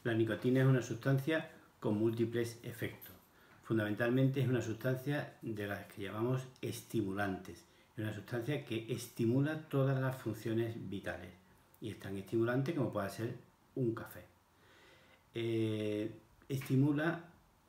La nicotina es una sustancia con múltiples efectos. Fundamentalmente es una sustancia de las que llamamos estimulantes. Es una sustancia que estimula todas las funciones vitales y es tan estimulante como puede ser un café. Estimula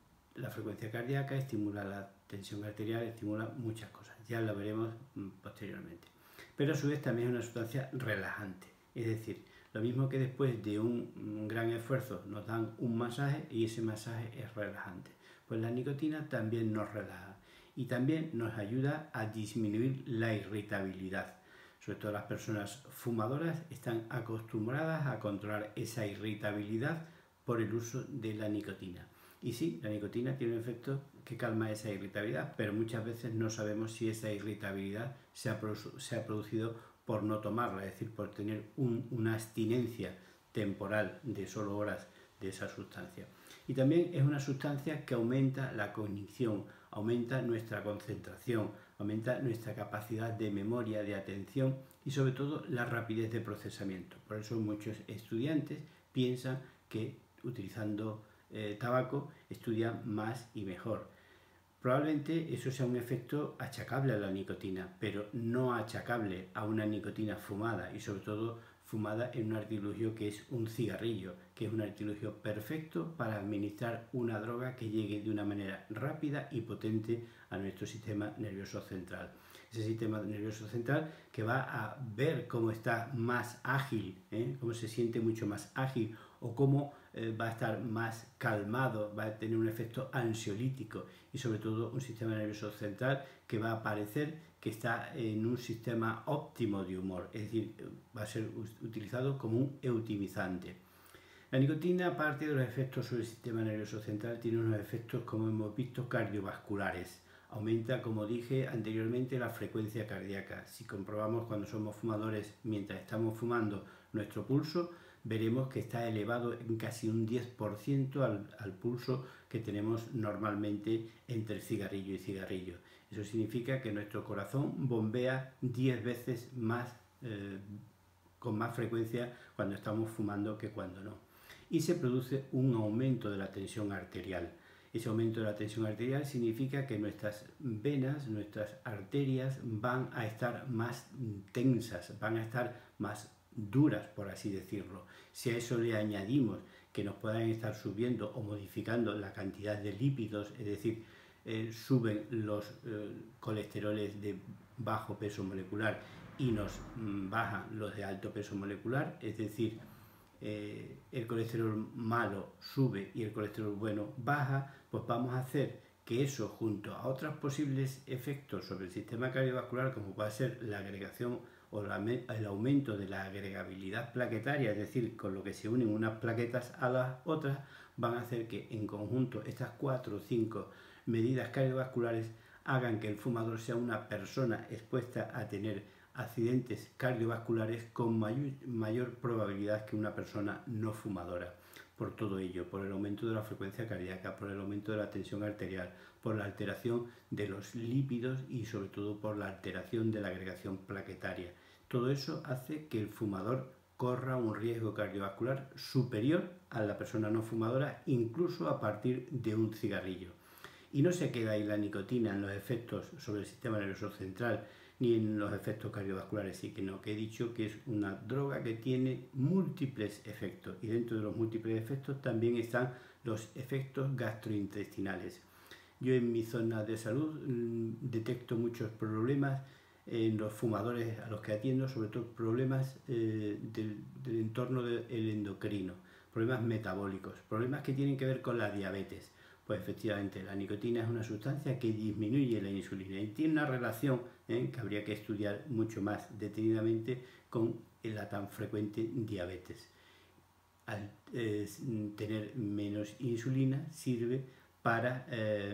la frecuencia cardíaca, estimula la tensión arterial, estimula muchas cosas. Ya lo veremos posteriormente. Pero a su vez también es una sustancia relajante. Es decir, lo mismo que después de un gran esfuerzo nos dan un masaje y ese masaje es relajante. Pues la nicotina también nos relaja y también nos ayuda a disminuir la irritabilidad. Sobre todo las personas fumadoras están acostumbradas a controlar esa irritabilidad por el uso de la nicotina. Y sí, la nicotina tiene un efecto que calma esa irritabilidad, pero muchas veces no sabemos si esa irritabilidad se ha producido por no tomarla, es decir, por tener una abstinencia temporal de solo horas de esa sustancia. Y también es una sustancia que aumenta la cognición, aumenta nuestra concentración, aumenta nuestra capacidad de memoria, de atención y sobre todo la rapidez de procesamiento. Por eso muchos estudiantes piensan que utilizando tabaco estudian más y mejor. Probablemente eso sea un efecto achacable a la nicotina, pero no achacable a una nicotina fumada y sobre todo fumada en un artilugio que es un cigarrillo, que es un artilugio perfecto para administrar una droga que llegue de una manera rápida y potente a nuestro sistema nervioso central. Ese sistema nervioso central que va a ver cómo está más ágil, cómo se siente mucho más ágil o cómo va a estar más calmado, va a tener un efecto ansiolítico y sobre todo un sistema nervioso central que va a parecer que está en un sistema óptimo de humor, es decir, va a ser utilizado como un eutimizante. La nicotina, aparte de los efectos sobre el sistema nervioso central, tiene unos efectos, como hemos visto, cardiovasculares. Aumenta, como dije anteriormente, la frecuencia cardíaca. Si comprobamos cuando somos fumadores, mientras estamos fumando, nuestro pulso, veremos que está elevado en casi un 10% al pulso que tenemos normalmente entre cigarrillo y cigarrillo. Eso significa que nuestro corazón bombea 10 veces más, con más frecuencia cuando estamos fumando que cuando no. Y se produce un aumento de la tensión arterial. Ese aumento de la tensión arterial significa que nuestras venas, nuestras arterias van a estar más tensas, van a estar más duras, por así decirlo. Si a eso le añadimos que nos puedan estar subiendo o modificando la cantidad de lípidos, es decir, suben los colesteroles de bajo peso molecular y nos bajan los de alto peso molecular, es decir, el colesterol malo sube y el colesterol bueno baja, pues vamos a hacer que eso, junto a otros posibles efectos sobre el sistema cardiovascular, como puede ser la agregación o el aumento de la agregabilidad plaquetaria, es decir, con lo que se unen unas plaquetas a las otras, van a hacer que en conjunto estas 4 o 5 medidas cardiovasculares hagan que el fumador sea una persona expuesta a tener accidentes cardiovasculares con mayor probabilidad que una persona no fumadora. Por todo ello, por el aumento de la frecuencia cardíaca, por el aumento de la tensión arterial, por la alteración de los lípidos y sobre todo por la alteración de la agregación plaquetaria. Todo eso hace que el fumador corra un riesgo cardiovascular superior a la persona no fumadora, incluso a partir de un cigarrillo. Y no se queda ahí la nicotina en los efectos sobre el sistema nervioso central ni en los efectos cardiovasculares, sino que he dicho que es una droga que tiene múltiples efectos y dentro de los múltiples efectos también están los efectos gastrointestinales. Yo en mi zona de salud detecto muchos problemas en los fumadores a los que atiendo, sobre todo problemas del entorno del endocrino, problemas metabólicos, problemas que tienen que ver con la diabetes. Pues efectivamente la nicotina es una sustancia que disminuye la insulina y tiene una relación que habría que estudiar mucho más detenidamente con la tan frecuente diabetes. Al tener menos insulina sirve para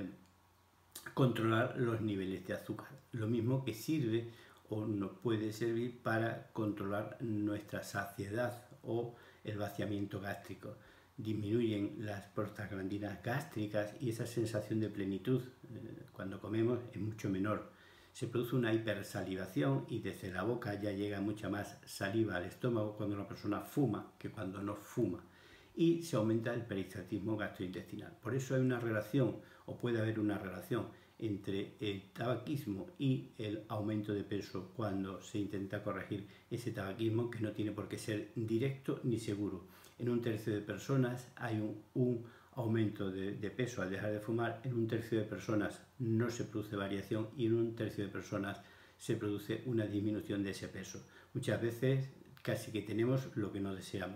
controlar los niveles de azúcar, lo mismo que sirve o nos puede servir para controlar nuestra saciedad o el vaciamiento gástrico. Disminuyen las prostaglandinas gástricas y esa sensación de plenitud cuando comemos es mucho menor. Se produce una hipersalivación y desde la boca ya llega mucha más saliva al estómago cuando una persona fuma que cuando no fuma. y se aumenta el peristaltismo gastrointestinal. Por eso hay una relación, o puede haber una relación, entre el tabaquismo y el aumento de peso cuando se intenta corregir ese tabaquismo, que no tiene por qué ser directo ni seguro. En un tercio de personas hay un aumento de peso al dejar de fumar, en un tercio de personas no se produce variación y en un tercio de personas se produce una disminución de ese peso. Muchas veces casi que tenemos lo que no deseamos.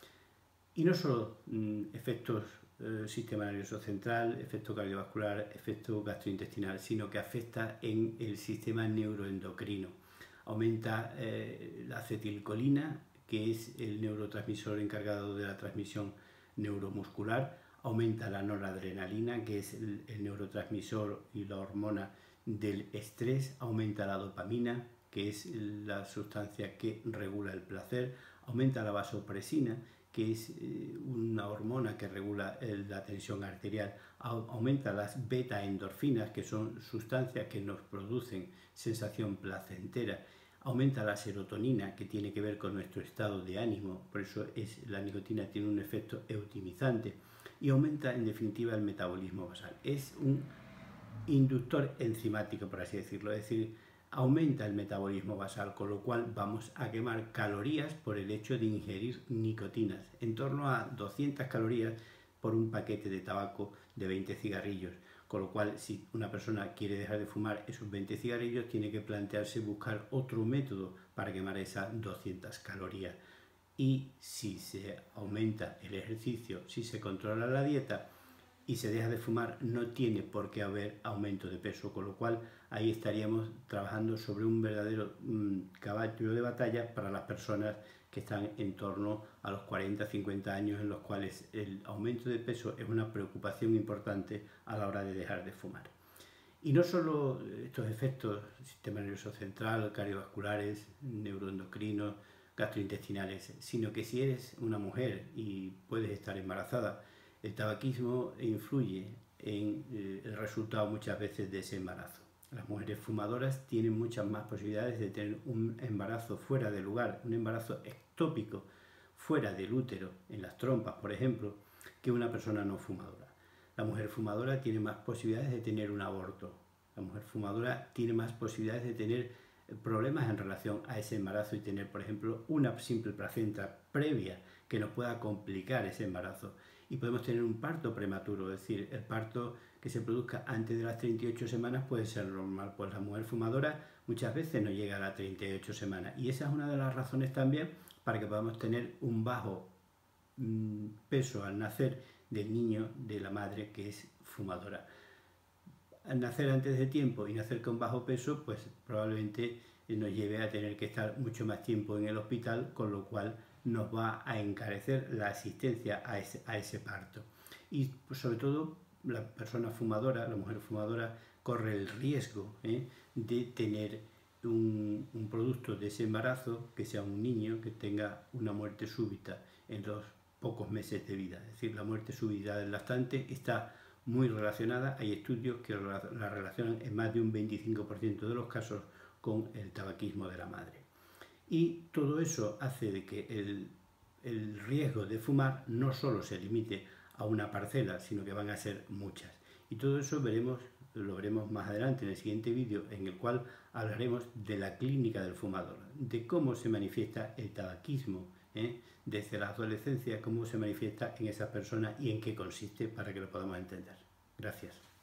Y no solo efectos sistema nervioso central, efecto cardiovascular, efecto gastrointestinal, sino que afecta en el sistema neuroendocrino. Aumenta la acetilcolina, que es el neurotransmisor encargado de la transmisión neuromuscular, aumenta la noradrenalina, que es el neurotransmisor y la hormona del estrés, aumenta la dopamina, que es la sustancia que regula el placer, aumenta la vasopresina, que es una hormona que regula la tensión arterial, aumenta las beta-endorfinas, que son sustancias que nos producen sensación placentera, aumenta la serotonina, que tiene que ver con nuestro estado de ánimo, por eso la nicotina tiene un efecto eutimizante, y aumenta en definitiva el metabolismo basal. Es un inductor enzimático, por así decirlo, es decir, aumenta el metabolismo basal, con lo cual vamos a quemar calorías por el hecho de ingerir nicotinas, en torno a 200 calorías por un paquete de tabaco de 20 cigarrillos, con lo cual si una persona quiere dejar de fumar esos 20 cigarrillos tiene que plantearse buscar otro método para quemar esas 200 calorías. Y si se aumenta el ejercicio, si se controla la dieta y se deja de fumar, no tiene por qué haber aumento de peso, con lo cual ahí estaríamos trabajando sobre un verdadero caballo de batalla para las personas que están en torno a los 40-50 años, en los cuales el aumento de peso es una preocupación importante a la hora de dejar de fumar. Y no solo estos efectos, sistema nervioso central, cardiovasculares, neuroendocrinos, gastrointestinales, sino que si eres una mujer y puedes estar embarazada, el tabaquismo influye en el resultado muchas veces de ese embarazo. Las mujeres fumadoras tienen muchas más posibilidades de tener un embarazo fuera de lugar, un embarazo ectópico fuera del útero, en las trompas, por ejemplo, que una persona no fumadora. La mujer fumadora tiene más posibilidades de tener un aborto. La mujer fumadora tiene más posibilidades de tener problemas en relación a ese embarazo y tener, por ejemplo, una simple placenta previa que nos pueda complicar ese embarazo. Y podemos tener un parto prematuro, es decir, el parto que se produzca antes de las 38 semanas puede ser normal. Pues la mujer fumadora muchas veces no llega a las 38 semanas. Y esa es una de las razones también para que podamos tener un bajo peso al nacer del niño de la madre que es fumadora. Al nacer antes de tiempo y nacer con bajo peso, pues probablemente nos lleve a tener que estar mucho más tiempo en el hospital, con lo cual nos va a encarecer la asistencia a ese parto. Y pues, sobre todo la persona fumadora, la mujer fumadora, corre el riesgo de tener un producto de ese embarazo, que sea un niño que tenga una muerte súbita en los pocos meses de vida. Es decir, la muerte súbita del lactante está muy relacionada, hay estudios que la relacionan en más de un 25% de los casos con el tabaquismo de la madre. Y todo eso hace de que el riesgo de fumar no solo se limite a una parcela, sino que van a ser muchas. Y todo eso lo veremos más adelante en el siguiente vídeo, en el cual hablaremos de la clínica del fumador, de cómo se manifiesta el tabaquismo desde la adolescencia, cómo se manifiesta en esa persona y en qué consiste, para que lo podamos entender. Gracias.